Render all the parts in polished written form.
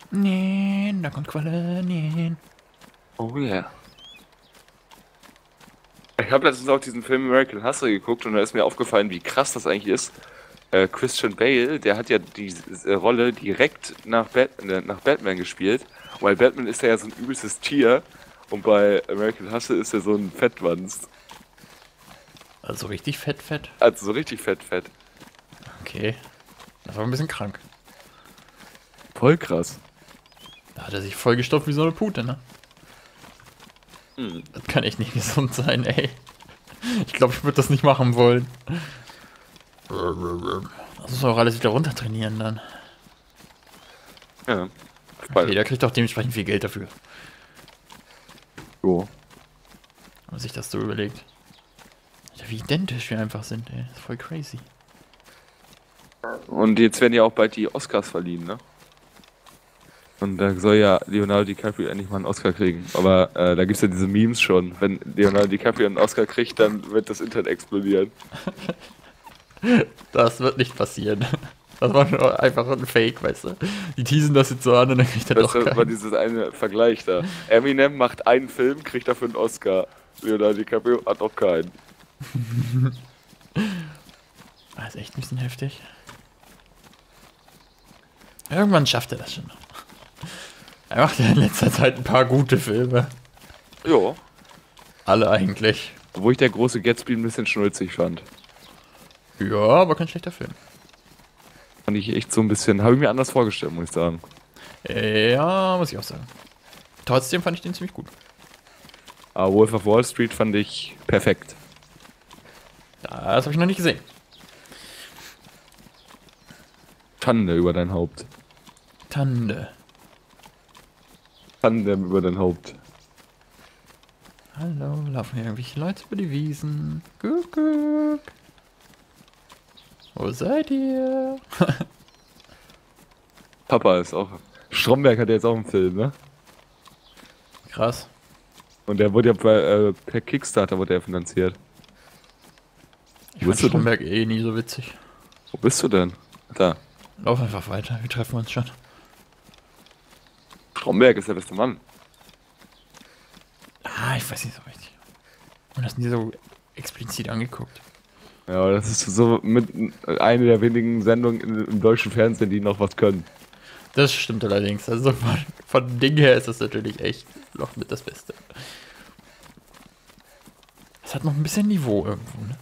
Nee, da kommt Qualle, nee. Oh yeah. Ich habe letztens auch diesen Film American Hustle geguckt und da ist mir aufgefallen, wie krass das eigentlich ist. Christian Bale, der hat ja die Rolle direkt nach Batman gespielt. Und bei Batman ist er ja so ein übelstes Tier und bei American Hustle ist er so ein Fettwanst. Also richtig fett, fett. Also so richtig fett, fett. Okay. Das war ein bisschen krank. Voll krass. Da hat er sich vollgestopft wie so eine Pute, ne? Hm. Das kann echt nicht gesund sein, ey. Ich glaube, ich würde das nicht machen wollen. Das muss auch alles wieder runter trainieren dann. Ja. Okay, der kriegt auch dementsprechend viel Geld dafür. Jo. Wenn man sich das so überlegt. Alter, wie identisch wir einfach sind, ey. Das ist voll crazy. Und jetzt werden ja auch bald die Oscars verliehen, ne? Und da soll ja Leonardo DiCaprio endlich mal einen Oscar kriegen. Aber da gibt's ja diese Memes schon. Wenn Leonardo DiCaprio einen Oscar kriegt, dann wird das Internet explodieren. Das wird nicht passieren. Das war nur einfach ein Fake, weißt du. Die teasen das jetzt so an und dann kriegt er doch Das war keinen. dieses eine Vergleich da. Eminem macht einen Film, kriegt dafür einen Oscar. Leonardo DiCaprio hat noch keinen. Das ist echt ein bisschen heftig. Irgendwann schafft er das schon noch. Er macht ja in letzter Zeit ein paar gute Filme. Jo. Alle eigentlich. Obwohl ich der große Gatsby ein bisschen schnulzig fand. Ja, aber kein schlechter Film. Fand ich echt so ein bisschen, habe ich mir anders vorgestellt, muss ich sagen. Ja, muss ich auch sagen. Trotzdem fand ich den ziemlich gut. Aber Wolf of Wall Street fand ich perfekt. Das habe ich noch nicht gesehen. Schande über dein Haupt. Tande. Tandem über dein Haupt. Hallo, laufen hier irgendwelche Leute über die Wiesen? Kuckuck. Wo seid ihr? Papa ist auch. Stromberg hat ja jetzt auch einen Film, ne? Krass. Und der wurde ja per Kickstarter wurde er finanziert. Ich Wo fand bist du denn? Stromberg eh nie so witzig. Wo bist du denn? Da. Lauf einfach weiter, wir treffen uns schon. Stromberg ist der beste Mann. Ah, ich weiß nicht so richtig. Und das nie so explizit angeguckt. Ja, aber das ist so mit eine der wenigen Sendungen im deutschen Fernsehen, die noch was können. Das stimmt allerdings. Also von Ding her ist das natürlich echt noch mit das Beste. Es hat noch ein bisschen Niveau irgendwo, ne?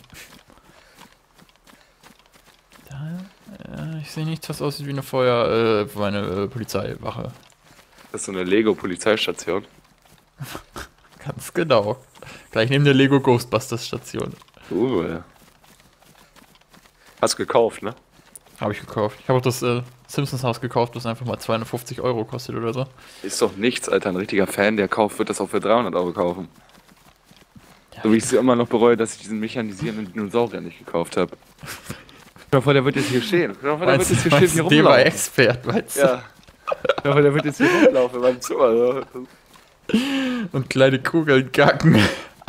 Da, ich sehe nichts, was aussieht wie eine Polizeiwache. Das ist so eine Lego-Polizeistation. Ganz genau. Gleich neben der Lego Ghostbusters Station. Ja. Hast gekauft, ne? Habe ich gekauft. Ich habe auch das Simpsons Haus gekauft, das einfach mal 250 Euro kostet oder so. Ist doch nichts, Alter. Ein richtiger Fan, der kauft, wird das auch für 300 Euro kaufen. Ja, So wie ich es immer noch bereue, dass ich diesen mechanisierenden Dinosaurier nicht gekauft habe. Ich hoffe, der wird jetzt hier stehen. Ich hoffe, der wird jetzt hier stehen, hier der war rumlaufen. Expert, weißt du? Ja. Ich hoffe, der wird jetzt hier rumlaufen in meinem Zimmer. So. Und kleine Kugeln gacken.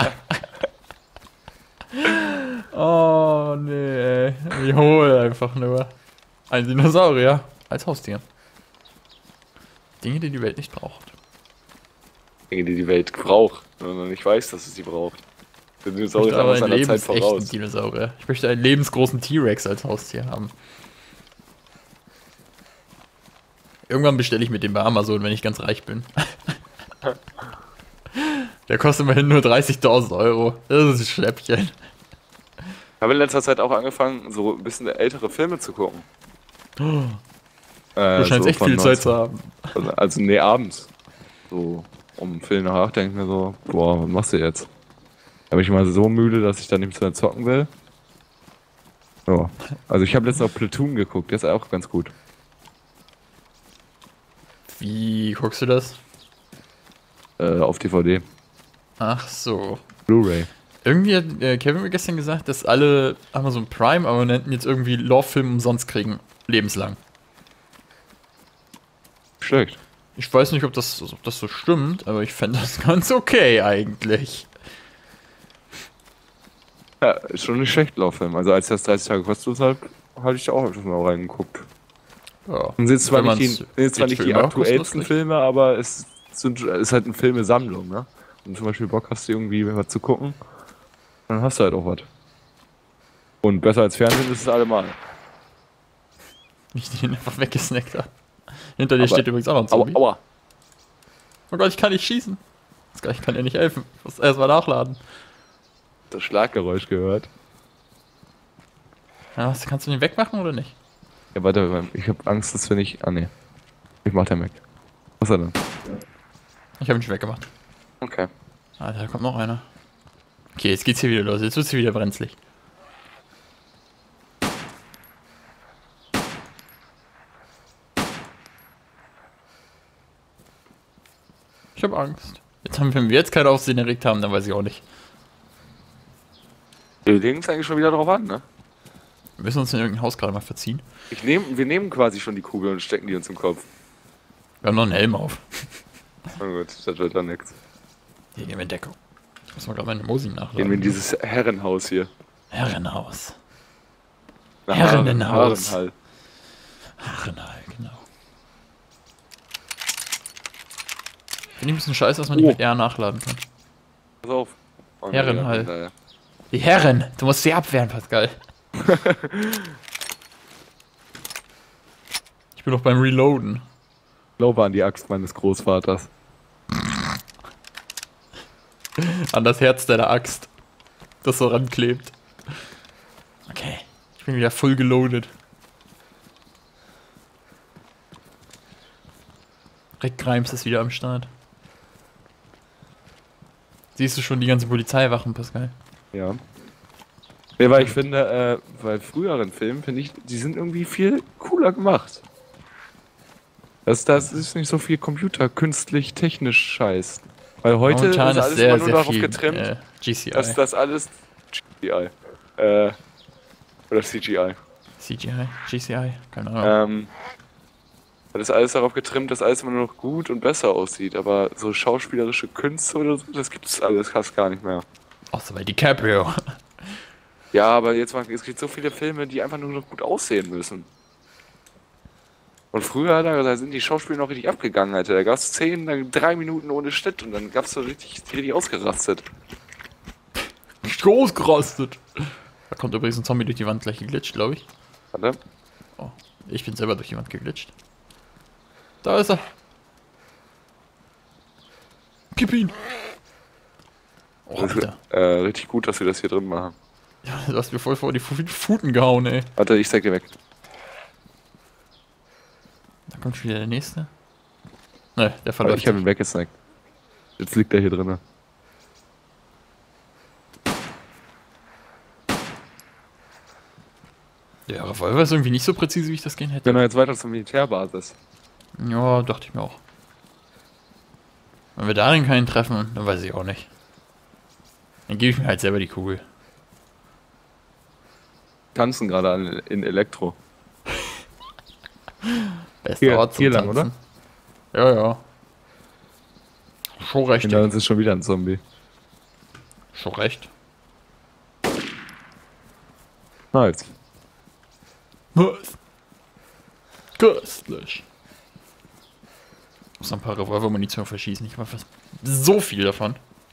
Oh, nee, ey. Wie hohl einfach nur. Ein Dinosaurier als Haustier. Dinge, die die Welt nicht braucht. Dinge, die die Welt braucht, wenn man nicht weiß, dass es sie braucht. Der Ich Dinosaurier ist möchte aber einfach einen seiner Zeit lebensechten voraus. Dinosaurier. Ich möchte einen lebensgroßen T-Rex als Haustier haben. Irgendwann bestelle ich mit dem bei Amazon, wenn ich ganz reich bin. Der kostet immerhin nur 30.000 Euro. Das ist ein Schnäppchen. Ich habe in letzter Zeit auch angefangen, so ein bisschen ältere Filme zu gucken. Du scheinst so echt von viel Zeit zu haben. Also, nee, abends. So, um Viertel nach 8 denke ich mir so, boah, was machst du jetzt? Da bin ich mal so müde, dass ich dann nicht mehr zocken will. Ja. Also ich habe letztens noch Platoon geguckt, der ist auch ganz gut. Wie guckst du das? Auf DVD. Ach so. Blu-ray. Irgendwie hat Kevin mir gestern gesagt, dass alle Amazon Prime-Abonnenten jetzt irgendwie Lore-Film umsonst kriegen. Lebenslang. Schlecht. Ich weiß nicht, ob das so stimmt, aber ich fände das ganz okay eigentlich. Ja, ist schon nicht schlecht, Lauffilm. Also als das 30 Tage kostenlos hat, hatte ich da auch einfach mal reingeguckt. Ja. Und sind zwar Wenn nicht man's sind zwar nicht die Filme auch aktuellsten lustig. Filme, aber es ist halt eine Filmesammlung, ne? Und zum Beispiel Bock hast du irgendwie was zu gucken, dann hast du halt auch was. Und besser als Fernsehen ist es allemal. Wie ich den einfach weggesnackt habe. Hinter dir Aber- steht übrigens auch noch ein Aua, Zombie. aua. Oh Gott, ich kann nicht schießen. Ich kann dir nicht helfen. Ich muss erstmal nachladen. Das Schlaggeräusch gehört. Ja, kannst du den wegmachen oder nicht? Ja, warte, ich habe Angst, dass wir nicht. Ah, ne. Ich mach den weg. Was ist er denn? Ich habe ihn schon weggemacht. Okay. Alter, da kommt noch einer. Okay, jetzt geht's hier wieder los. Jetzt wird's hier wieder brenzlig. Ich habe Angst. Wenn wir jetzt kein Aufsehen erregt haben, dann weiß ich auch nicht. Wir legen es eigentlich schon wieder drauf an, ne? Wir müssen uns in irgendein Haus gerade mal verziehen. Wir nehmen quasi schon die Kugel und stecken die uns im Kopf. Wir haben noch einen Helm auf. Na gut, das wird dann nichts. Hier gehen wir in Deckung. Ich muss mal gerade meine Mosin Gehen wir nachladen. in dieses Herrenhaus hier. Herrenhaus. Na, Herrenhaus. Herrenhall. Herrenhall, genau. Finde ich ein bisschen scheiße, dass man nicht Oh. mit R nachladen kann. Pass auf. Oh, Herrenhall. nee, Die Herren! Du musst sie abwehren, Pascal. Ich bin noch beim Reloaden. Glaube an die Axt meines Großvaters. An das Herz deiner Axt. Das so ranklebt. Okay. Ich bin wieder full geloadet. Rick Grimes ist wieder am Start. Siehst du schon die ganzen Polizeiwachen, Pascal? Ja. Ja, weil ich finde, bei früheren Filmen finde ich, die sind irgendwie viel cooler gemacht. Das ist nicht so viel Computer, künstlich, technisch Scheiß. Weil heute Momentan ist alles sehr, immer nur sehr darauf viel getrimmt, GCI. dass das alles CGI. Oder CGI. CGI? GCI? Keine Ahnung. Das ist alles darauf getrimmt, dass alles immer nur noch gut und besser aussieht. Aber so schauspielerische Künste oder so, das gibt's alles fast gar nicht mehr. Außer bei DiCaprio. Ja, aber es gibt so viele Filme, die einfach nur noch gut aussehen müssen. Und früher, da sind die Schauspieler noch richtig abgegangen, Alter. Da gab's 3 Minuten ohne Schnitt und dann gab's so richtig ausgerastet. Ausgerastet. Da kommt übrigens ein Zombie durch die Wand gleich geglitscht, glaube ich. Warte. Oh, ich bin selber durch die Wand geglitscht. Da ist er. Gib ihn. Oh, Das ist, Alter. richtig gut, dass wir das hier drin machen. Ja, du hast mir voll vor die Pfoten gehauen, ey. Warte, ich zeig dir weg. Da kommt schon wieder der nächste. Ne, der Aber verläuft. ich habe ihn weggesnackt. Jetzt liegt er hier drin. Der Revolver ist irgendwie nicht so präzise, wie ich das gehen hätte. Genau, jetzt weiter zur Militärbasis. Ja, dachte ich mir auch. Wenn wir darin keinen treffen, dann weiß ich auch nicht. Dann gebe ich mir halt selber die Kugel. Tanzen gerade in Elektro. Bester Hier- Ort zum hier lang, Tanzen. Ja, ja. Schon recht. Hinter uns ist schon wieder ein Zombie. Schon recht. Nice. Was? Köstlich. Ich muss noch ein paar Revolver-Munition verschießen. Ich mache fast so viel davon.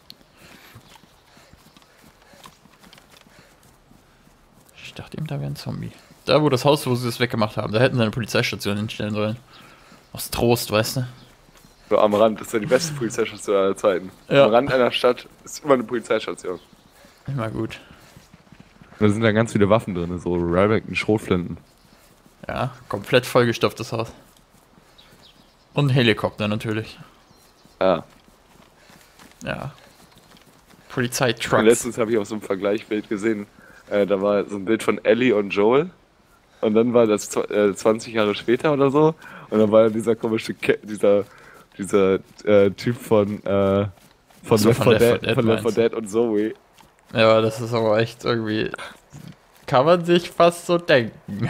Ich dachte eben, da wäre ein Zombie. Da, wo das Haus, wo sie das weggemacht haben, da hätten sie eine Polizeistation hinstellen sollen. Aus Trost, weißt du? So am Rand, das ist ja die beste Polizeistation aller Zeiten. Ja. Am Rand einer Stadt ist immer eine Polizeistation. Immer gut. Da sind da ganz viele Waffen drin, so Ryback Schrotflinten. Ja, komplett vollgestopftes Haus. Und ein Helikopter natürlich. Ja. Ja. Und Polizeitrucks. letztens habe ich auf so einem Vergleichbild gesehen, da war so ein Bild von Ellie und Joel. Und dann war das 20 Jahre später oder so. Und dann war ja dieser komische, dieser Typ von So, Left von 4 Left 4 Dead, Dead von Left 4 meinst du? Dead und Zoe. Ja, das ist aber echt irgendwie. Kann man sich fast so denken.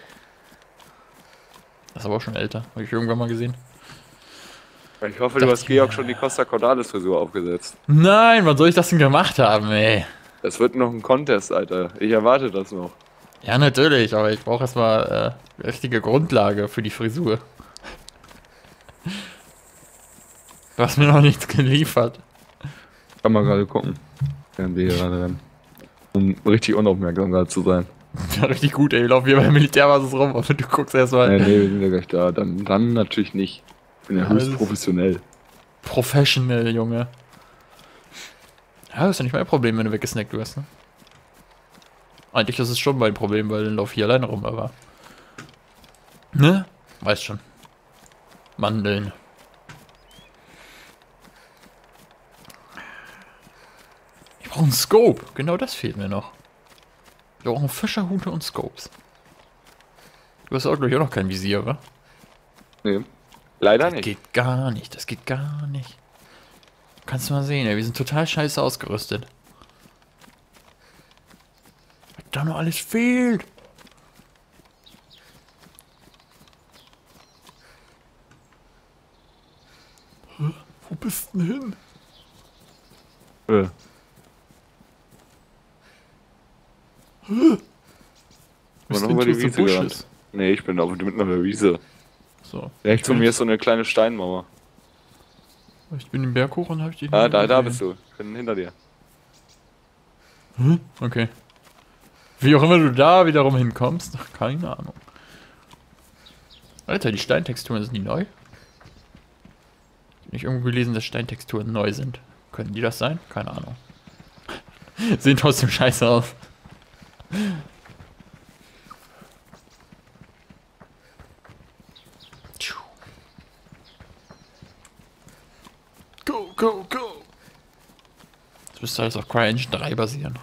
Das ist aber auch schon älter. Habe ich irgendwann mal gesehen. Ich hoffe, du Dachte hast ich Georg mir. schon die Costa Cordalis Frisur aufgesetzt. Nein, wann soll ich das denn gemacht haben, ey? Das wird noch ein Contest, Alter. Ich erwarte das noch. Ja, natürlich, aber ich brauche erstmal richtige Grundlage für die Frisur. Du hast mir noch nichts geliefert. Kann man gerade gucken, während wir hier gerade rennen. Um richtig unaufmerksam gerade zu sein. Ja, richtig gut, ey. Wir laufen hier bei der Militärbasis rum, aber du guckst erstmal. Nee, wir sind ja gleich da. Dann natürlich nicht. Ich bin ja höchst das- professionell. Professional, Junge. Ja, das ist ja nicht mein Problem, wenn du weggesnackt wirst, ne? Eigentlich ist es schon mein Problem, weil dann laufe ich hier alleine rum, aber. Ne? Weißt schon. Mandeln. Ich brauche einen Scope. Genau das fehlt mir noch. Wir brauchen Fischerhute und Scopes. Du hast auch, glaube ich, auch noch kein Visier, oder? Nee. Leider Das nicht. geht gar nicht. Das geht gar nicht. Kannst du mal sehen, ey. Wir sind total scheiße ausgerüstet. Was da noch alles fehlt. Wo bist du denn hin? Äh. Bist noch du über die into the Wiese bushes? gerannt. Nee, ich bin aber mitten auf der Wiese. So. Rechts von mir ist so eine kleine Steinmauer. Ich bin den Berg hoch und hab ich die. Ah, da bist du. Ich bin hinter dir. Okay. Wie auch immer du da wiederum hinkommst, keine Ahnung. Alter, die Steintexturen sind die neu? Nicht irgendwo gelesen, dass Steintexturen neu sind. Könnten die das sein? Keine Ahnung. Sehen trotzdem scheiße aus. Go, go, go! Das müsste alles auf CryEngine 3 basieren.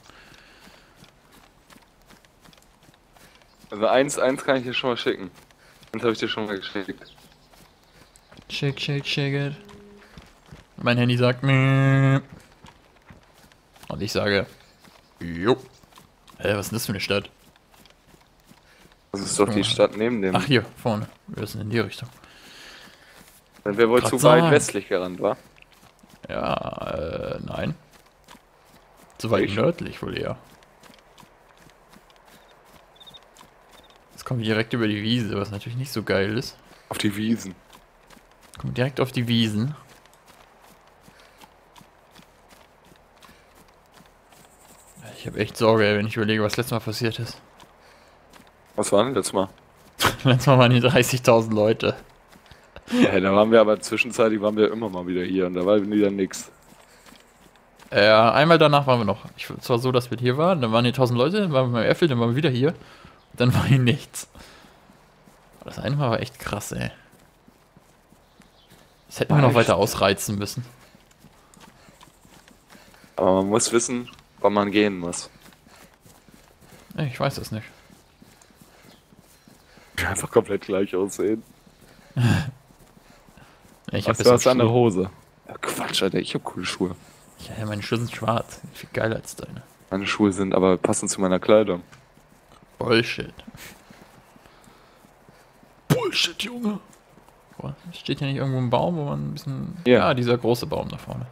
Also eins kann ich dir schon mal schicken. Eins habe ich dir schon mal geschickt. Shake, shake, shake it. Mein Handy sagt meh. Und ich sage jo. Was ist denn das für eine Stadt? Das ist doch die Stadt neben dem. Ach, hier, vorne. Wir sind in die Richtung. Dann wäre wohl grad zu weit sagen. westlich gerannt, wa? Ja, nein. Zu weit Ich? nördlich wohl eher. Jetzt kommen wir direkt über die Wiese, was natürlich nicht so geil ist. Auf die Wiesen. Kommen direkt auf die Wiesen. Ich habe echt Sorge, ey, wenn ich überlege, was letztes Mal passiert ist. Was war denn letztes Mal? Letztes Mal waren hier 30.000 Leute. Ja, da waren wir aber zwischenzeitlich waren wir immer mal wieder hier und da war wieder nix. Ja, einmal danach waren wir noch. Es war so, dass wir hier waren, dann waren hier 1000 Leute, dann waren wir beim Airfield, dann waren wir wieder hier. Dann war hier nichts. Das eine Mal war echt krass, ey. Das hätten wir noch weiter ausreizen müssen. Aber man muss wissen, wann man gehen muss. Ich weiß das nicht. Einfach komplett gleich aussehen. Ich Was, habe du hast jetzt eine Hose. Ja, Quatsch, Alter, ich hab coole Schuhe. Ja, meine Schuhe sind schwarz. Viel geiler als deine. Meine Schuhe sind aber passend zu meiner Kleidung. Bullshit. Bullshit, Junge. Boah, steht hier nicht irgendwo ein Baum, wo man ein bisschen... Ja. Ah, dieser große Baum da vorne.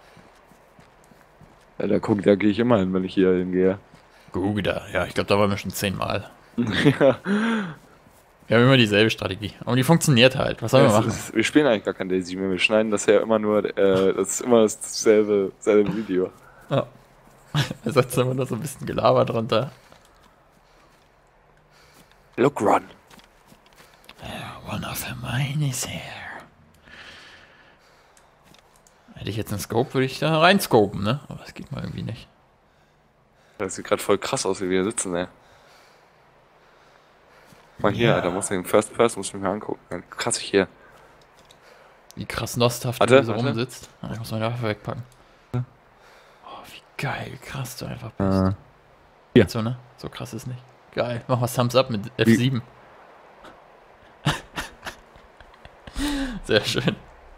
Ja, da gehe ich immer hin, wenn ich hier hingehe. Da. Ja, ich glaube, da waren wir schon 10 Mal. Ja. Wir haben immer dieselbe Strategie. Aber die funktioniert halt. Was sollen wir machen? Wir spielen eigentlich gar kein Daisy mehr. Wir schneiden das ja immer nur, das ist immer dasselbe Video. Ja. Da setzt immer nur so ein bisschen Gelaber drunter. Look, run. One of mine is here. Hätte ich jetzt einen Scope, würde ich da reinscopen, ne? Aber das geht mal irgendwie nicht. Das sieht gerade voll krass aus, wie wir hier sitzen, ey. Mal hier, Ja. Alter, muss ich den First Person muss ich mir angucken. Ja, krass hier. Wie krass nosthaft Warte, du so warte. rumsitzt. Ah, ich muss meine Waffe wegpacken. Oh, wie geil, krass du einfach bist. Hier. So, ne? So krass ist nicht. Geil. Mach mal Thumbs up mit F7. Sehr schön.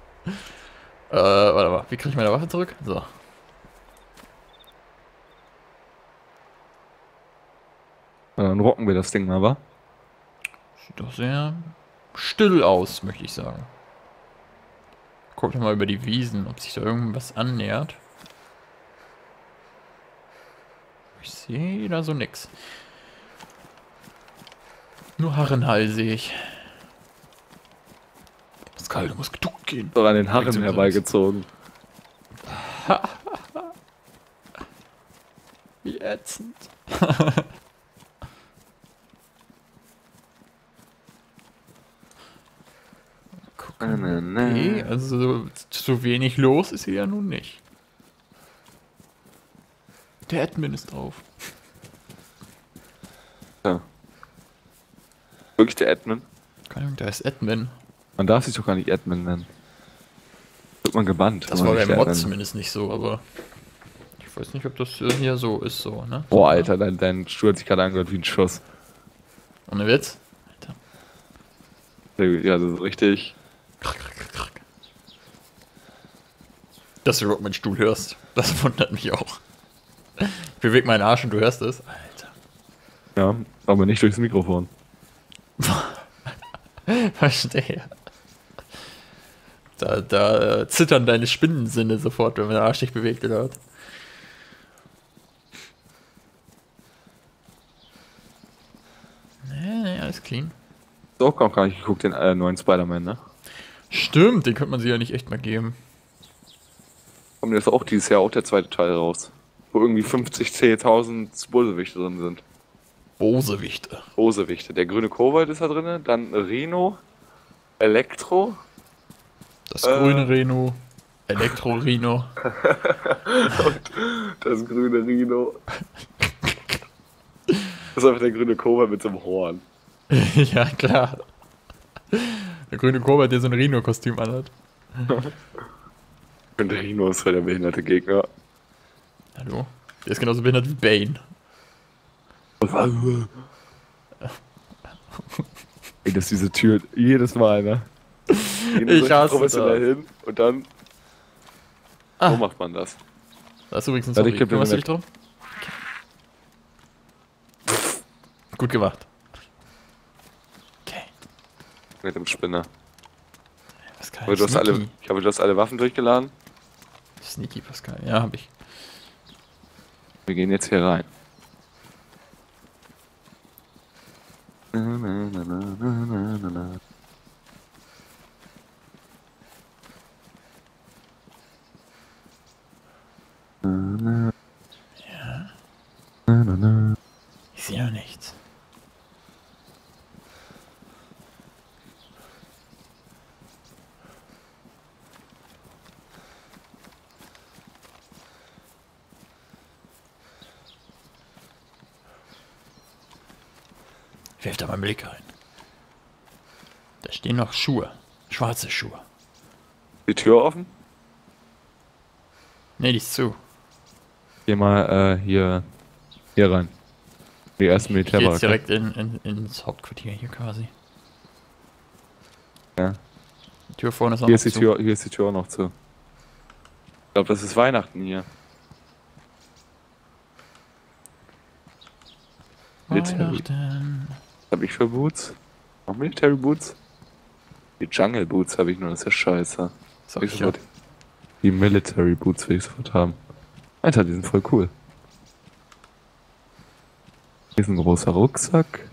Warte mal. Wie kriege ich meine Waffe zurück? So. Dann rocken wir das Ding mal, wa? Sieht doch sehr still aus, möchte ich sagen. Guck doch mal über die Wiesen, ob sich da irgendwas annähert. Ich sehe da so nix. Nur Harrenhall sehe ich. Pascal, du musst geduckt gehen. Doch an den Haaren Wechseln wir herbeigezogen. Wie ätzend. Gucken. Okay, also so wenig los ist hier ja nun nicht. Der Admin ist drauf. Ja. Wirklich der Admin? Keine Ahnung, da ist Admin. Man darf sich doch gar nicht Admin nennen. Wird man gebannt. Das wenn war man beim nicht Mod Admin- zumindest nicht so, aber ich weiß nicht, ob das hier so ist, so, ne? Boah, Alter, dein Stuhl hat sich gerade angehört wie ein Schuss. Ohne Witz? Alter. Ja, das ist richtig. Dass du überhaupt meinen Stuhl hörst, das wundert mich auch. Ich bewege meinen Arsch und du hörst es. Alter. Ja, aber nicht durchs Mikrofon. Verstehe. Da zittern deine Spinnensinne sofort, wenn der Arsch dich bewegt oder was. Nee, alles clean. So, auch gar nicht geguckt, den neuen Spider-Man, ne? Stimmt, den könnte man sich ja nicht echt mal geben. Kommt jetzt auch dieses Jahr auch der zweite Teil raus. Wo irgendwie 50.000 Bösewichte drin sind. Bosewichte. Bösewichte. Der grüne Kobold ist da drin, dann Rhino, Elektro. Das grüne Rhino. Elektro-Rhino. Das grüne Rhino. Das ist einfach der grüne Kobold mit so einem Horn. Ja, klar. Der grüne Kobold, der so ein Rhino-Kostüm anhat. Und der Rhino ist voll der behinderte Gegner. Hallo? Der ist genauso behindert wie Bane. Ey, das ist diese Tür jedes Mal, ne? Ich hasse professionell das. hin und dann. So macht man das. Da ist übrigens ein Warte, Sorry. ich glaub, Kümmerst du wir dich drum? Gut gemacht. Okay. Mit dem Spinner. Pascal, Aber ich habe, du hast alle Waffen durchgeladen. Sneaky, Pascal. Ja, hab ich. Wir gehen jetzt hier rein. Na, na, na, na, na, na, na. Ja. Na, na, na. Ich sehe ja nichts. Ich werf da mal einen Blick rein. Da stehen noch Schuhe. Schwarze Schuhe. Die Tür offen? Ne, die ist zu. Geh mal hier rein. Die ersten Ich gehe jetzt Militärbaracke. direkt ins Hauptquartier hier quasi. Ja. Die Tür vorne ist auch Hier noch ist die zu. Tür, hier ist die Tür auch noch zu. Ich glaube, das ist Weihnachten hier. Weihnachten. Was habe ich für Boots? Noch Military Boots? Die Jungle Boots habe ich nur, das ist ja scheiße. Sag Will ich ich ja. sofort- Die Military Boots will ich sofort haben. Alter, die sind voll cool. Hier ist ein großer Rucksack.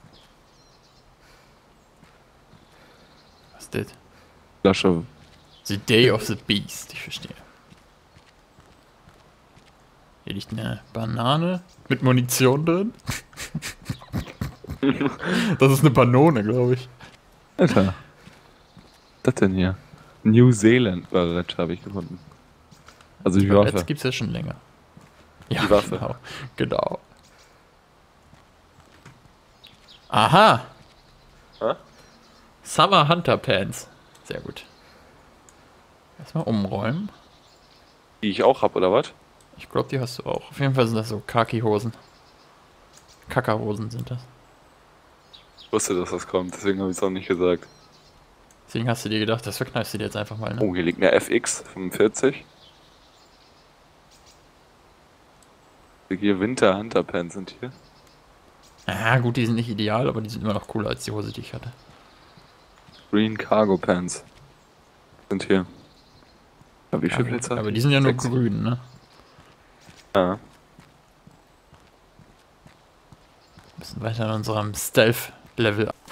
Was ist das? Flasche. The Day of the Beast, ich verstehe. Hier liegt eine Banane mit Munition drin. Das ist eine Banone, glaube ich. Alter. Was denn hier? New Zealand Barrett habe ich gefunden. Also die Waffe. Jetzt gibt's ja schon länger. Ja, Die Waffe. Genau. Genau. Aha. Hä? Summer Hunter Pants. Sehr gut. Erstmal umräumen. Die ich auch habe, oder was? Ich glaube, die hast du auch. Auf jeden Fall sind das so Khaki-Hosen. Kackerhosen sind das. Ich wusste, dass das kommt, deswegen habe ich es auch nicht gesagt. Deswegen hast du dir gedacht, das verkneifst du dir jetzt einfach mal, ne? Oh, hier liegt eine FX 45. Hier Winter Hunter Pants sind hier. Ah, gut, die sind nicht ideal, aber die sind immer noch cooler als die Hose, die ich hatte. Green Cargo Pants sind hier. Aber wie viele Ja, Plätze? aber die sind ja nur 6. grün, ne? Ja. Ein bisschen weiter in unserem Stealth Level